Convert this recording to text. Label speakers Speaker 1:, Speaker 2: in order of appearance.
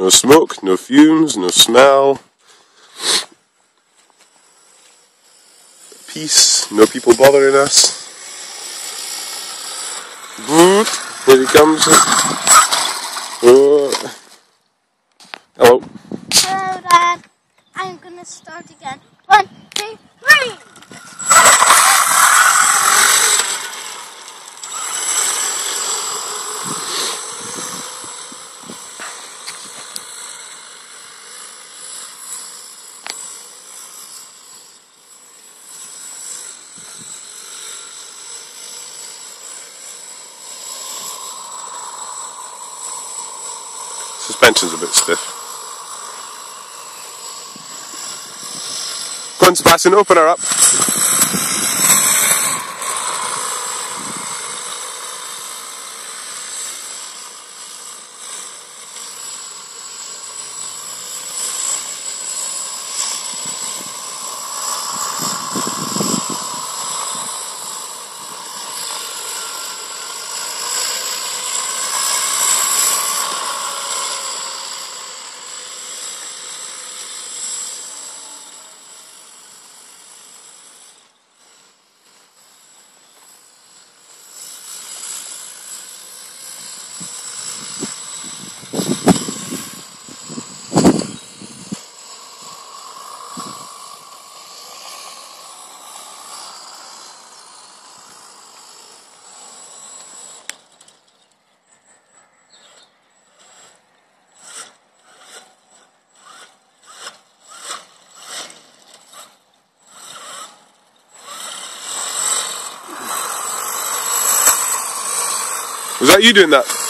Speaker 1: No smoke, no fumes, no smell. Peace, no people bothering us. Here he comes. Hello.
Speaker 2: Hello, Dad. I'm gonna start again. 1, 2, 3.
Speaker 1: Suspension's a bit stiff. Go on, Sebastian, open her up. Was that you doing that?